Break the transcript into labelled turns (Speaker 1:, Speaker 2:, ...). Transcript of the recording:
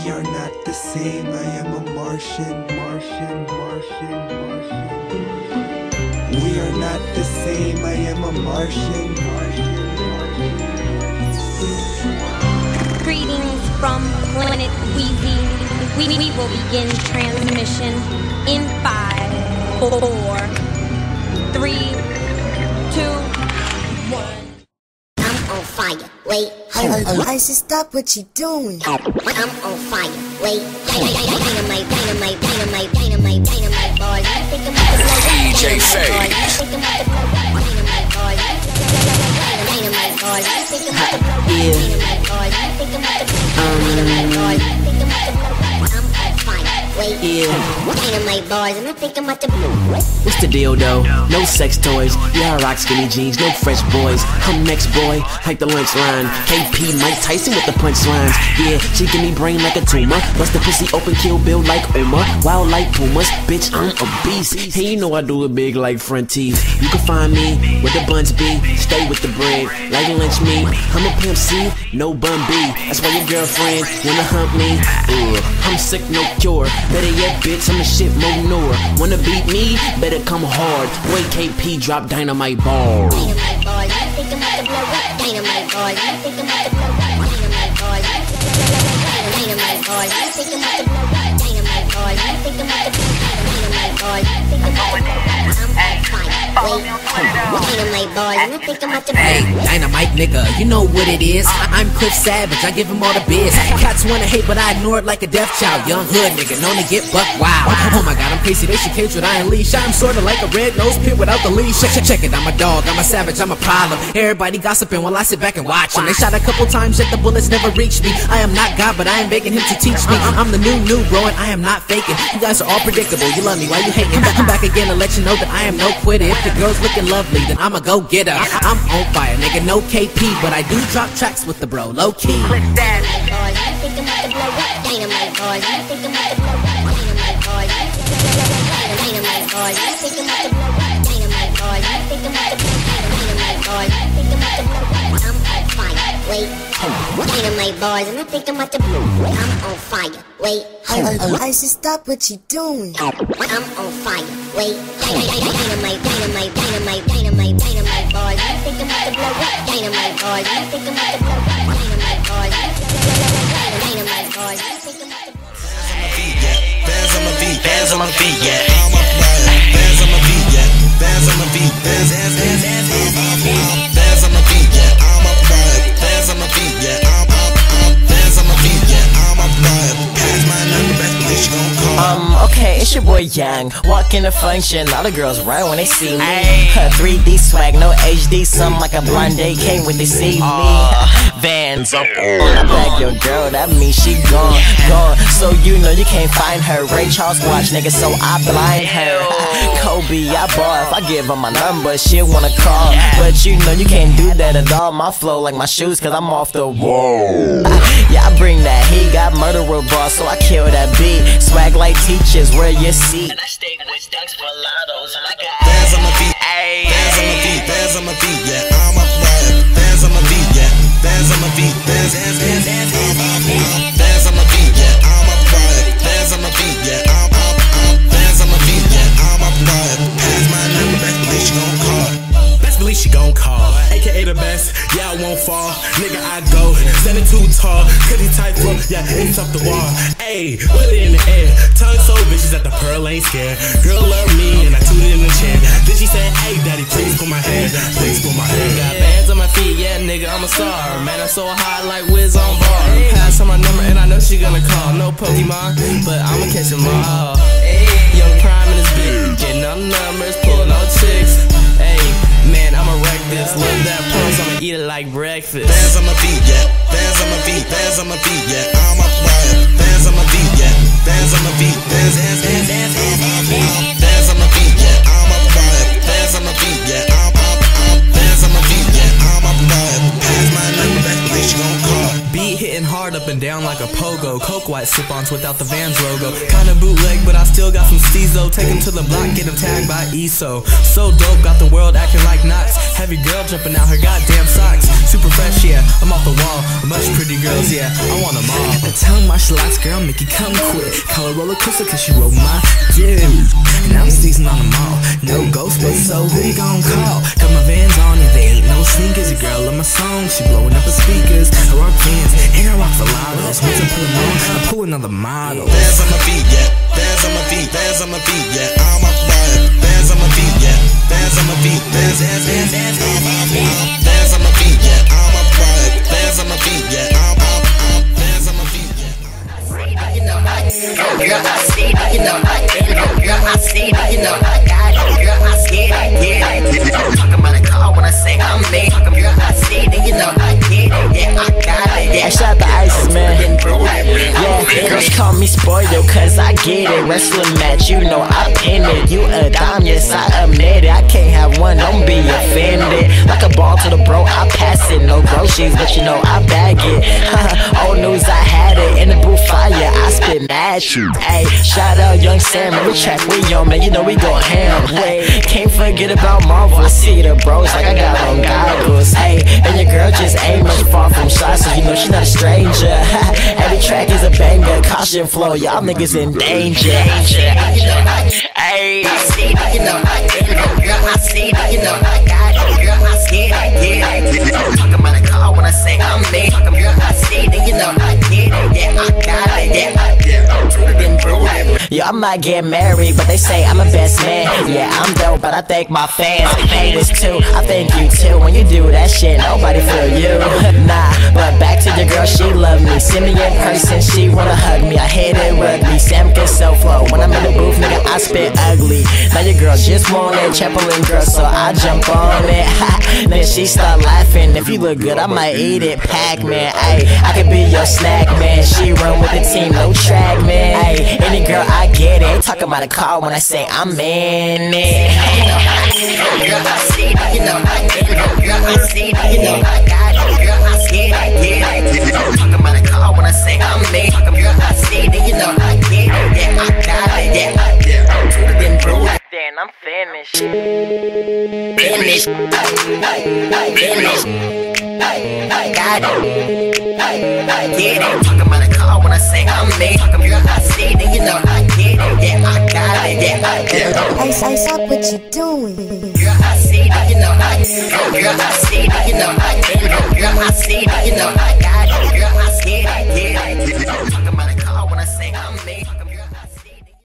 Speaker 1: We are not the same. I am a Martian. We are not the same. I am a Martian.
Speaker 2: Greetings from Planet Wheezy. We will begin transmission in 5, 4, 3, 2, 1.
Speaker 3: I'm on fire. Wait, hold on.
Speaker 4: Isis, stop what you doing.
Speaker 3: I'm on fire. Wait, dynamite, dynamite, dynamite, dynamite, dynamite, boys. I think I'm about to blow up.
Speaker 5: DJ Faye.
Speaker 3: I think I'm about to blow up. Dynamite, boys. Dynamite, boys. I think I'm about to blow up. Dynamite, boys. I think I'm about to blow up. Dynamite, boys. I think I'm about to blow up. I'm on fire. Wait, dynamite, boys, and I think I'm about to blow up.
Speaker 6: What's the deal though? No sex toys, yeah I rock skinny jeans, no fresh boys. I'm next boy, hike the lunch line. KP Mike Tyson with the punchlines. Yeah, she give me brain like a tumor. Bust the pussy open, Kill Bill like Uma. Wild like pumas, bitch I'm a beast. Hey, you know I do it big like front teeth. You can find me where the buns be. Stay with the bread, like lunch meat. I'm a pimp C, no bun B. That's why your girlfriend wanna hump me. I'm sick, no cure. Better yet, bitch, I'm the shit more. Wanna beat me? Better come hard. Boy, KP drop dynamite ball.
Speaker 3: Dynamite, boys, I think I'm about to blow up. Dynamite, boys, I think I'm about to blow up. Dynamite, boys, dynamite, boys, I think I'm about to blow up. Dynamite, boys, I think I'm about to blow up. Dynamite, boys, I think I'm about to blow up. I'm on fire. Wait, dynamite, boys, and I think I'm about to blow up.
Speaker 7: Hey, dynamite nigga, you know what it is. I'm Cliff Savage, I give him all the biz. Cats wanna hate, but I ignore it like a deaf child. Young hood nigga, known to get buck wild. Oh my god, I'm crazy, they should cage with iron leash. I'm sorta like a red-nosed pit without the leash. Check it, I'm a dog, I'm a savage, I'm a problem. Everybody gossiping while I sit back and watch them. They shot a couple times, yet the bullets never reached me. I am not God, but I am begging him to teach me. I'm the new bro, and I am not faking. You guys are all predictable, you love me, why you hating? I'm back again to let you know that I am no quitter. If the girl's looking lovely, then I'ma go get her. I'm on fire, nigga, no KP, but I do drop tracks with the bro, low key.
Speaker 3: Dynamite, boys, I think I'm about to blow up. Dynamite, boys, I think I'm about to blow up. Dynamite, boys, dynamite, boys, I think I'm about to blow up. Dynamite, boys, I think I'm about to blow up. Dynamite, boys, I think I'm about to blow up. I'm on fire. Wait, dynamite, boys, and I think I'm about to blow up. I'm on fire. Wait,
Speaker 4: Isis, stop what you doing.
Speaker 3: I'm on fire. Wait, dynamite, dynamite, dynamite, dynamite, dynamite, boys, I think I'm about to blow up. Dynamite, boys, I think I'm about to blow up. Dynamite, boys, dynamite, boys, I think I'm about to blow up.
Speaker 5: Bands on my feet, bands on my feet, yeah. I'm up fire. Bands on my feet, yeah. Bands on my feet, bands on my feet, yeah. I'm up fire. Bands on my feet, yeah. Bands on my feet, yeah. I'm up fire. Pass my number, best believe she gon' call.
Speaker 6: Okay, it's your boy Young. Walk in the function, all the girls run when they see me. 3D swag, no HD, some like a blonde AK when they see me. Vans up on I bag your girl, that means she gone. So you know you can't find her. Ray Charles watch, nigga, so I blind her. Kobe, I ball. If I give her my number, she'll wanna call. But you know you can't do that at all. My flow like my shoes, cause I'm off the wall. Yeah, I bring that heat, got murderer boss, so I kill that beat. Swag like teachers, where you see. And I stay with dunks for lottos, and I got
Speaker 5: bands on my feet, bands on my feet, bands on my feet, yeah. I'm up fire. Bands on my feet, yeah. Bands on my feet, bands on my feet, yeah. I'm up fire. Bands on my feet, yeah. Bands on my feet, yeah. I'm up fire. Pass my number, best believe she gon' call. Best believe she gon' call. AKA the best, yeah I won't fall. Nigga I go, standing too tall. Cutty tight rope, yeah it's up the wall. Ayy, put it in the air. Tongue so bitches that the pearl ain't scared. Girl love me and I tooted in the chair. Then she said, hey daddy please pull my hair. Please pull my hair.
Speaker 8: Got bands on my feet, yeah nigga I'm a star. Man I'm so hot like Wiz on bar. Pass on my number and I know she gonna call. No Pokemon, but I'ma catch them all. Young Prime in this bitch, getting all the numbers, pulling all chicks. Ayy, man I'ma wreck this. Love that pulse, I'ma eat it like breakfast.
Speaker 5: Bands on my feet, yeah. Bands on my feet, bands on my feet, yeah. I'm up fire. Bands on my feet, yeah. Bands on my feet, bands on my feet, yeah. I'm up fire. Bands on my feet, yeah. Bands on my feet, yeah. I'm up fire. Pass my number, best believe she gon' call.
Speaker 8: Beat hitting hard up and down like like a pogo. Coke white slip-ons without the Vans logo. Kinda bootleg, but I still got some steezo. Take him to the block, get him tagged by ESO. So dope, got the world acting like Knox. Heavy girl jumping out her goddamn socks. Super fresh, yeah, I'm off the wall. A bunch of pretty girls, yeah, I want them all.
Speaker 5: The tongue martial arts girl, make you come quick. Call her roller coaster cause she rode my dick. And I'm seasoned on them all. No ghost, but so who you gon' call? Got my Vans on and they ain't no sneakers. A girl on my song, she blowing up her speakers. I rock Vans and I rock Velados. Once I put them on, I pull another model.
Speaker 9: Bands on my feet, yeah. Bands on my feet, bands on my feet, yeah. I'm off the bar. Bands on my feet, yeah. Bands on my feet, bands on my feet, yeah. I'm off the bar. Bands on my feet, yeah. Bands on my feet, yeah.
Speaker 10: Girl, I see it, you know I get it. Girl, I see it, you know I got it. Girl, I see it, I get it. Talking about a car when I say I'm me. Girl, I see it, you know I get it. Yeah, I got it. Yeah,
Speaker 6: shout out to Ice, man. Yeah, girls call me spoiled cause I get it. Wrestling match, you know I pin it. You a dime, yes I admit it. I can't have one, don't be offended. Like a ball to the bro, I pass it. No groceries, but you know I bag it. Old news, I had it. In the booth fire, I spit magic. Ayy, shout out Young Sam, every track we on, man, you know we go ham. Wait, can't forget about Marvel. I see the bros like I got on goggles. Hey, and your girl just ain't much far from shy, so you know she's not a stranger. Every track is a banger, caution flow, y'all niggas in danger. Ayy,
Speaker 10: I see it, you know I get it. Girl, I see it, you know I got it. Girl, I see it, I get it. Talking about a car when I say I'm me. Girl, I see it, you know I get it. Yeah, I got it. Yeah, I get it.
Speaker 6: yeah, I might get married, but they say I'm a best man. Yeah, I'm dope, but I thank my fans. Haters too, I thank you too. When you do that shit, nobody feel you. Nah, but back to your girl, she love me. See me in person, she wanna hug me. I hit it rugby, Sam can so flow. When I'm in the booth, nigga, I spit ugly. Now your girl just want it, Chaplin girl, so I jump on it. Then she start laughing. If you look good, I might eat it. Pac-Man, ayy, I could be your snack, man. She run with the team, no track, man. Ayy, any girl, I get it. Talking about a car when I say I'm in it.
Speaker 10: Girl, I see it, you know I get it. Girl, I see it, you know I got it. Girl, I see it, I get it. Talking about a car when I say I'm me. Girl, I see it, you know I get it. Yeah, I got it. Yeah, I get it.
Speaker 6: Then I'm finished.
Speaker 10: Finished. Got it. Get it. Talking about a car when I say I'm me. Girl, I see it, you know I get it. Yeah, I got it. Yeah, I get it.
Speaker 4: Ice, stop what you doing.
Speaker 10: Girl, I see it, you know I get it. Girl, I see it, you know I get it. Girl, I see it, you know I got it. Girl, I see it, I get it. Talking about